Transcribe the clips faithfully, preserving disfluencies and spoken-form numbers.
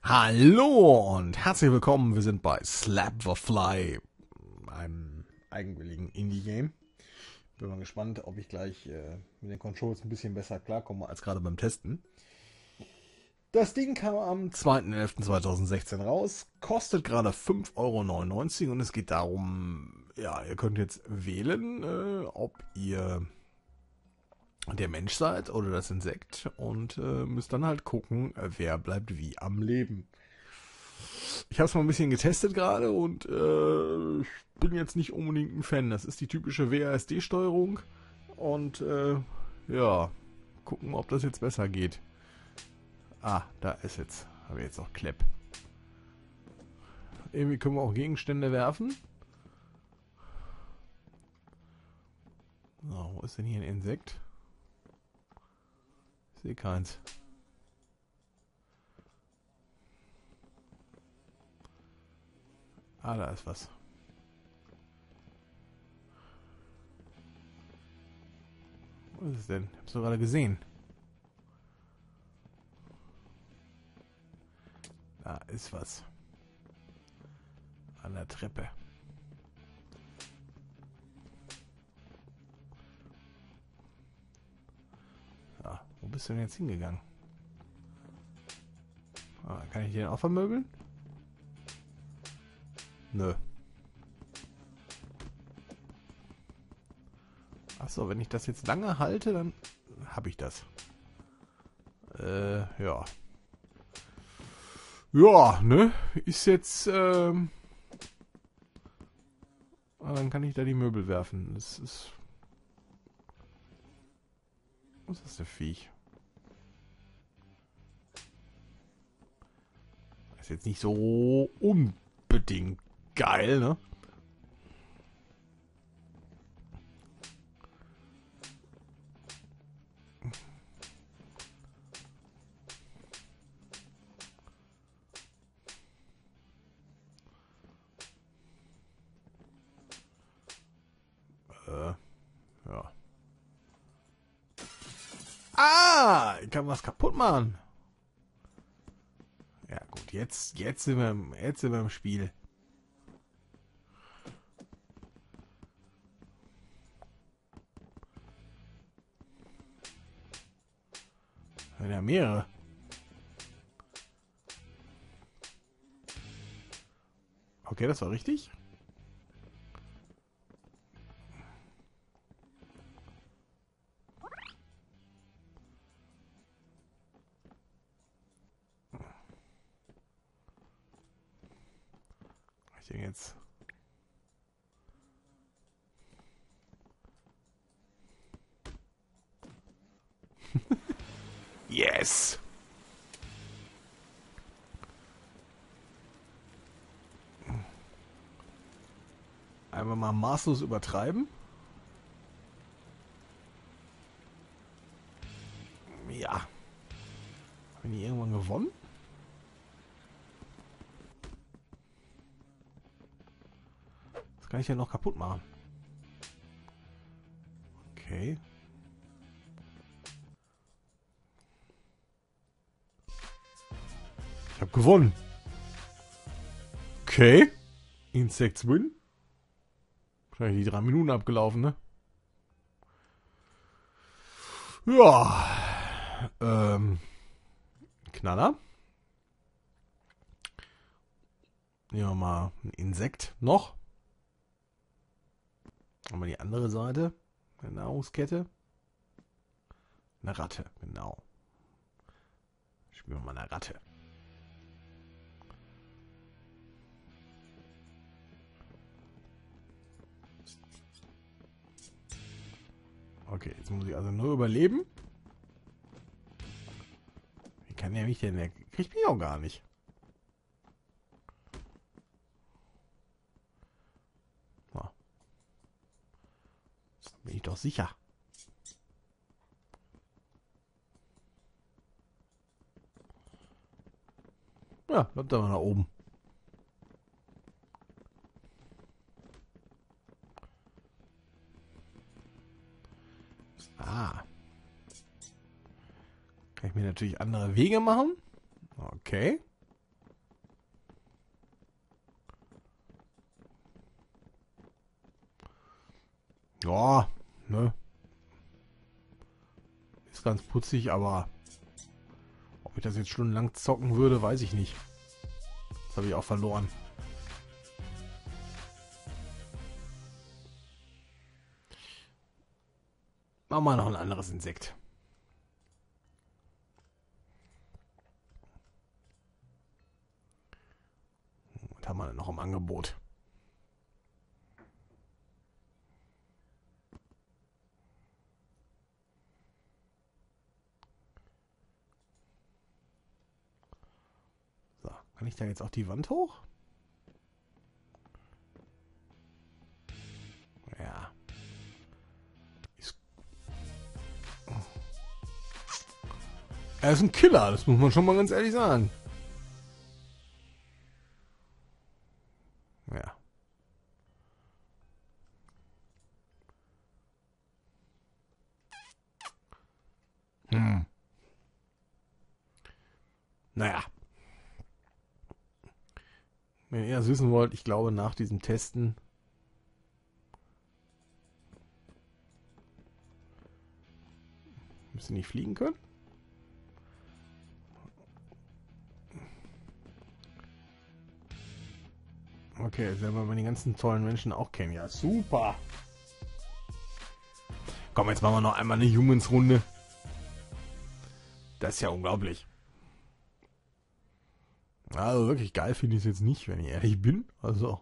Hallo und herzlich willkommen. Wir sind bei Slap the Fly, einem eigenwilligen Indie-Game. Bin mal gespannt, ob ich gleich äh, mit den Controls ein bisschen besser klarkomme als gerade beim Testen. Das Ding kam am zweiten elften zweitausendsechzehn raus, kostet gerade fünf Euro neunundneunzig und es geht darum, ja, ihr könnt jetzt wählen, äh, ob ihr der Mensch seid oder das Insekt und äh, müsst dann halt gucken, wer bleibt wie am Leben. Ich habe es mal ein bisschen getestet gerade und äh, ich bin jetzt nicht unbedingt ein Fan. Das ist die typische W A S D-Steuerung und äh, ja, gucken, ob das jetzt besser geht. Ah, da ist jetzt, habe ich jetzt auch Klepp. Irgendwie können wir auch Gegenstände werfen. So, wo ist denn hier ein Insekt? Ich sehe keins. Ah, da ist was. Was ist es denn? Ich hab's doch gerade gesehen. Da ist was. An der Treppe. Ja, wo bist du denn jetzt hingegangen? Ah, kann ich den auch vermöbeln? Nö. Achso, wenn ich das jetzt lange halte, dann habe ich das. Äh, ja. Ja, ne? Ist jetzt, ähm... dann kann ich da die Möbel werfen. Das ist... Was ist das für Viech? Ist jetzt nicht so unbedingt geil, ne? Äh, ja. Ah! Ich kann was kaputt machen. Ja gut, jetzt, jetzt sind wir im, jetzt sind wir im Spiel. Ja, mehrere. Okay, das war richtig. Ich denke jetzt. Yes! Einfach mal maßlos übertreiben. Ja. Haben die irgendwann gewonnen? Das kann ich ja noch kaputt machen. Okay. Ich habe gewonnen. Okay. Insects win. Wahrscheinlich die drei Minuten abgelaufen, ne? Ja. Ähm. Knaller. Nehmen wir mal ein Insekt noch. Und mal die andere Seite der Nahrungskette. Eine Ratte, genau. Spielen wir mal eine Ratte. Okay, jetzt muss ich also nur überleben. Wie kann der mich denn? Der kriegt mich auch gar nicht. Na. Jetzt bin ich doch sicher. Ja, bleibt aber nach oben. Ah. Kann ich mir natürlich andere Wege machen. Okay. Ja, ne? Ist ganz putzig, aber ob ich das jetzt stundenlang zocken würde, weiß ich nicht. Das habe ich auch verloren. Machen wir noch ein anderes Insekt. Was haben wir denn noch im Angebot? So, kann ich da jetzt auch die Wand hoch? Ja. Ist er ist ein Killer, das muss man schon mal ganz ehrlich sagen. Ja. Hm. Naja. Wenn ihr es wissen wollt, ich glaube nach diesem Testen müsst ihr nicht fliegen können. Okay, jetzt werden wir die ganzen tollen Menschen auch kennen. Ja, super. Komm, jetzt machen wir noch einmal eine Humans-Runde. Das ist ja unglaublich. Also wirklich geil finde ich es jetzt nicht, wenn ich ehrlich bin. Also.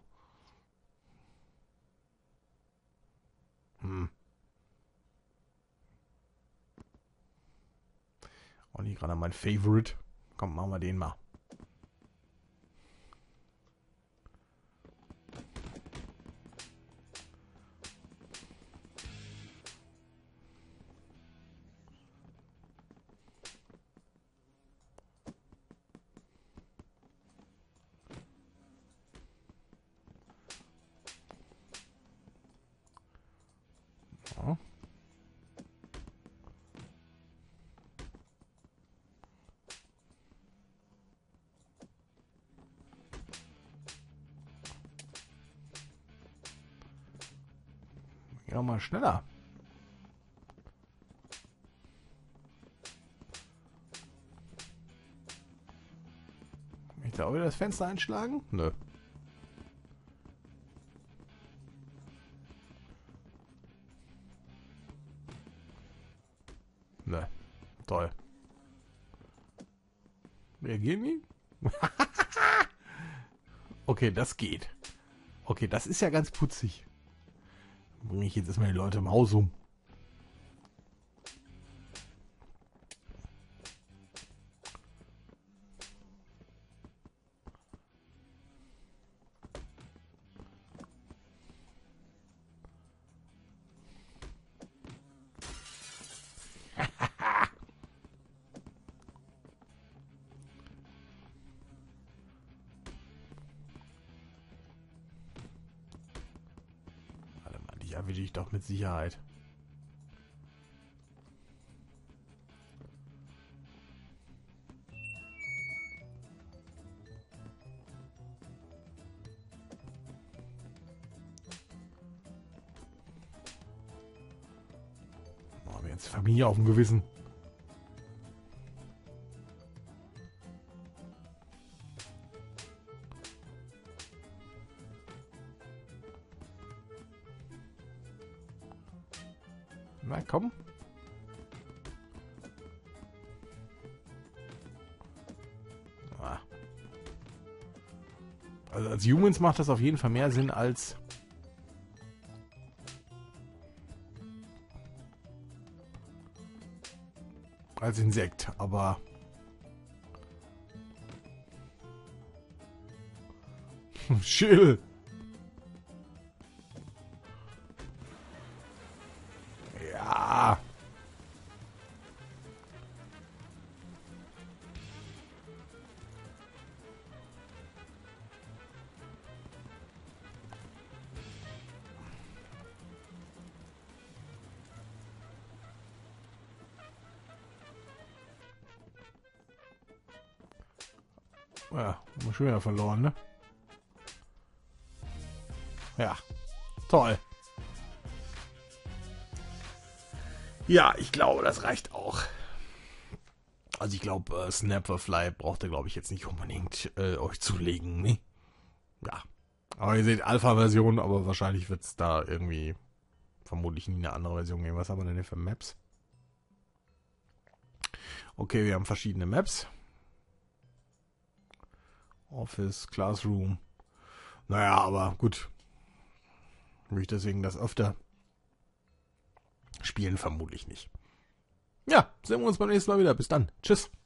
Hm. Auch nicht gerade mein Favorite. Komm, machen wir den mal. Ja. Geh doch mal schneller. Kann ich da auch wieder das Fenster einschlagen? Nö. Nö. Toll. Reagieren die? Okay, das geht. Okay, das ist ja ganz putzig. Bringe ich jetzt erstmal die Leute im Haus um. Warte mal, die erwische ich doch mit Sicherheit. Oh, wir jetzt Familie auf dem Gewissen. Na komm. Ah. Also als Humans macht das auf jeden Fall mehr Sinn als als Insekt, aber chill. Ja. Ja, haben wir schon wieder verloren, ne? Ja, toll. Ja, ich glaube, das reicht auch. Also ich glaube, äh, Snapperfly braucht ihr, glaube ich, jetzt nicht unbedingt äh, euch zulegen, ne? Ja. Aber ihr seht Alpha-Version, aber wahrscheinlich wird es da irgendwie vermutlich nie eine andere Version geben. Was haben wir denn hier für Maps? Okay, wir haben verschiedene Maps. Office, Classroom. Naja, aber gut. Will ich deswegen das öfter spielen? Vermutlich nicht. Ja, sehen wir uns beim nächsten Mal wieder. Bis dann. Tschüss.